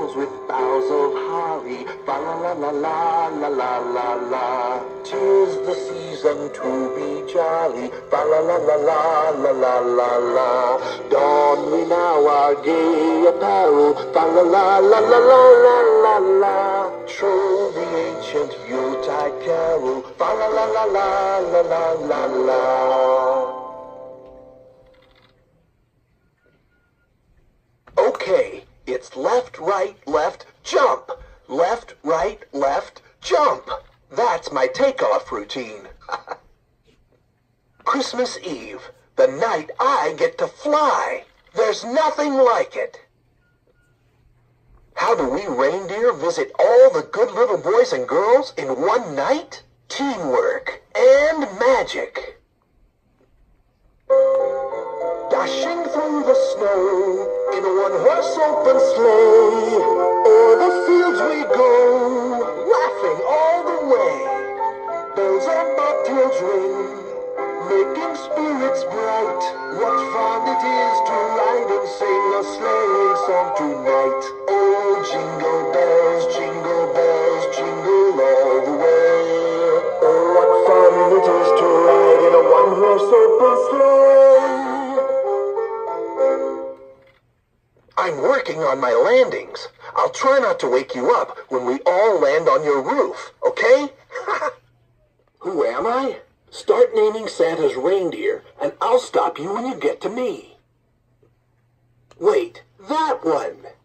bells with boughs of holly. Fa la la la la la la la la. 'Tis the season to be jolly. Fa la la la la la la la la. Don we now our gay apparel. Fa la la la la la la la la. Troll the ancient Yuletide carol. Fa la la la la la la la la. Okay, it's left, right, left, jump. Left, right, left, jump. That's my takeoff routine. Christmas Eve, the night I get to fly. There's nothing like it. How do we reindeer visit all the good little boys and girls in one night? Teamwork and magic. Dashing through the snow in a one-horse open sleigh, o'er the fields we go, laughing all the way. Bells on bobtails ring, making spirits bright. What fun it is to ride and sing a sleighing song tonight. Oh, jingle bells, jingle all the way. Oh, what fun it is to ride in a one-horse open sleigh. I'm working on my landings. I'll try not to wake you up when we all land on your roof, okay? Who am I? Start naming Santa's reindeer, and I'll stop you when you get to me. Wait, that one!